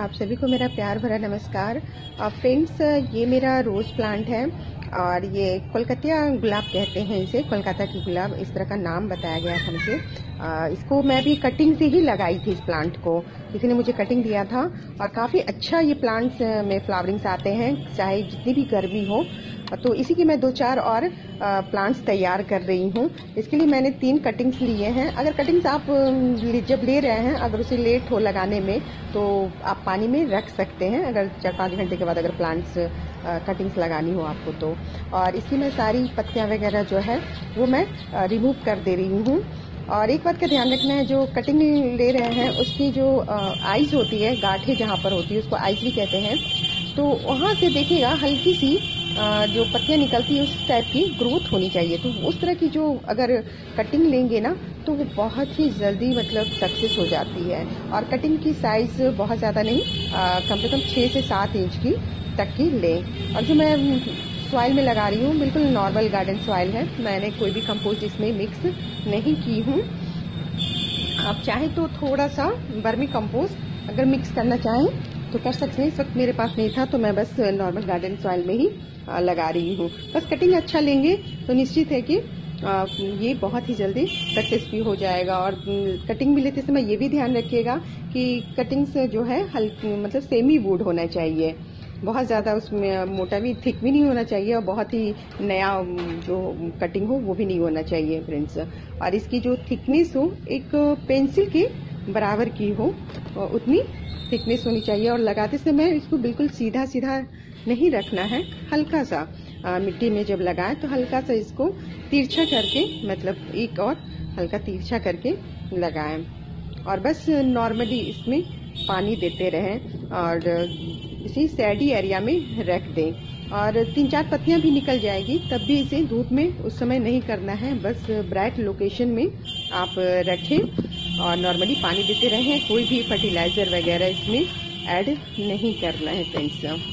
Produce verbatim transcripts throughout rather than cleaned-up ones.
आप सभी को मेरा प्यार भरा नमस्कार। फ्रेंड्स, ये मेरा रोज़ प्लांट है और ये कोलकातिया गुलाब कहते हैं इसे, कोलकाता की गुलाब इस तरह का नाम बताया गया था मुझे। आ, इसको मैं भी कटिंग से ही लगाई थी। इस प्लांट को किसी ने मुझे कटिंग दिया था और काफ़ी अच्छा ये प्लांट्स में फ्लावरिंग्स आते हैं चाहे जितनी भी गर्मी हो। तो इसी की मैं दो चार और प्लांट्स तैयार कर रही हूँ। इसके लिए मैंने तीन कटिंग्स लिए हैं। अगर कटिंग्स आप जब ले रहे हैं, अगर उसे लेट हो लगाने में, तो आप पानी में रख सकते हैं अगर चार पाँच घंटे के बाद अगर प्लांट्स कटिंग्स लगानी हो आपको तो। और इसकी मैं सारी पत्तियाँ वगैरह जो है वो मैं रिमूव कर दे रही हूँ। और एक बात का ध्यान रखना है, जो कटिंग ले रहे हैं उसकी जो आइज होती है, गांठें जहाँ पर होती है उसको आइज भी कहते हैं, तो वहाँ से देखिएगा हल्की सी जो पत्तियाँ निकलती है उस टाइप की ग्रोथ होनी चाहिए। तो उस तरह की जो अगर कटिंग लेंगे ना तो वो बहुत ही जल्दी मतलब सक्सेस हो जाती है। और कटिंग की साइज बहुत ज़्यादा नहीं, आ, कम से कम छः से सात इंच की तक की लें। और जो मैं सॉइल में लगा रही हूँ बिल्कुल नॉर्मल गार्डन सॉइल है, मैंने कोई भी कंपोस्ट इसमें मिक्स नहीं की हूँ। आप चाहें तो थोड़ा सा वर्मी कंपोस्ट अगर मिक्स करना चाहें तो कर सकते हैं। इस वक्त मेरे पास नहीं था तो मैं बस नॉर्मल गार्डन सॉइल में ही लगा रही हूँ। बस कटिंग अच्छा लेंगे तो निश्चित है कि ये बहुत ही जल्दी सक्सेस भी हो जाएगा। और कटिंग भी लेते समय ये भी ध्यान रखिएगा कि कटिंग से जो है हल्की मतलब सेमी वुड होना चाहिए, बहुत ज़्यादा उसमें मोटा भी थिक भी नहीं होना चाहिए और बहुत ही नया जो कटिंग हो वो भी नहीं होना चाहिए फ्रेंड्स। और इसकी जो थिकनेस हो एक पेंसिल के बराबर की हो उतनी थिकनेस होनी चाहिए। और लगाते समय इसको बिल्कुल सीधा सीधा नहीं रखना है, हल्का सा आ, मिट्टी में जब लगाएं तो हल्का सा इसको तिरछा करके मतलब एक और हल्का तिरछा करके लगाएं। और बस नॉर्मली इसमें पानी देते रहें और इसी सैडी एरिया में रख दें। और तीन चार पत्तियां भी निकल जाएगी तब भी इसे धूप में उस समय नहीं करना है, बस ब्राइट लोकेशन में आप रखें और नॉर्मली पानी देते रहें। कोई भी फर्टिलाइजर वगैरह इसमें ऐड नहीं करना है फ्रेंड्स।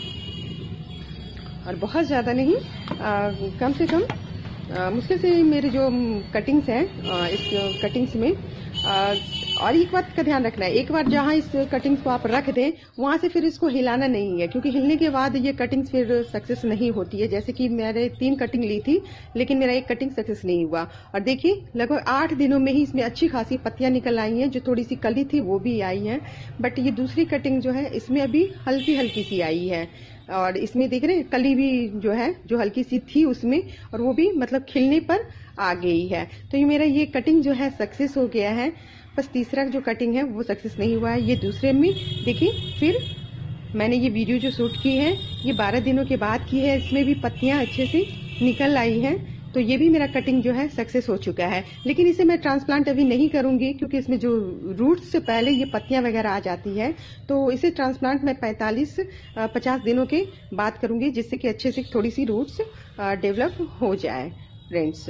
और बहुत ज़्यादा नहीं, आ, कम से कम आ, मुश्किल से मेरे जो कटिंग्स हैं इस कटिंग्स में आ, और एक बात का ध्यान रखना है, एक बार जहाँ इस कटिंग्स को आप रख दें वहाँ से फिर इसको हिलाना नहीं है, क्योंकि हिलने के बाद ये कटिंग्स फिर सक्सेस नहीं होती है। जैसे कि मैंने तीन कटिंग ली थी लेकिन मेरा एक कटिंग सक्सेस नहीं हुआ। और देखिए लगभग आठ दिनों में ही इसमें अच्छी खासी पत्तियां निकल आई हैं, जो थोड़ी सी कली थी वो भी आई हैं। बट ये दूसरी कटिंग जो है इसमें अभी हल्की हल्की सी आई है और इसमें देख रहे हैं कली भी जो है जो हल्की सी थी उसमें, और वो भी मतलब खिलने पर आ गई है। तो ये मेरा ये कटिंग जो है सक्सेस हो गया है। बस तीसरा जो कटिंग है वो सक्सेस नहीं हुआ है। ये दूसरे में देखिए फिर मैंने ये वीडियो जो शूट की है ये बारह दिनों के बाद की है, इसमें भी पत्तियां अच्छे से निकल आई हैं। तो ये भी मेरा कटिंग जो है सक्सेस हो चुका है। लेकिन इसे मैं ट्रांसप्लांट अभी नहीं करूंगी क्योंकि इसमें जो रूट्स से पहले ये पत्तियां वगैरह आ जाती है, तो इसे ट्रांसप्लांट मैं पैंतालीस पचास दिनों के बाद करूंगी, जिससे कि अच्छे से थोड़ी सी रूट्स डेवलप हो जाए फ्रेंड्स।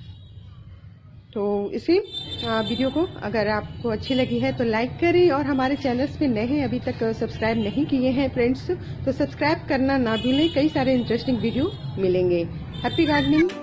तो इसी वीडियो को अगर आपको अच्छी लगी है तो लाइक करें, और हमारे चैनल्स पे नए हैं अभी तक सब्सक्राइब नहीं किए हैं फ्रेंड्स तो सब्सक्राइब करना ना भूलें। कई सारे इंटरेस्टिंग वीडियो मिलेंगे। Happy gardening.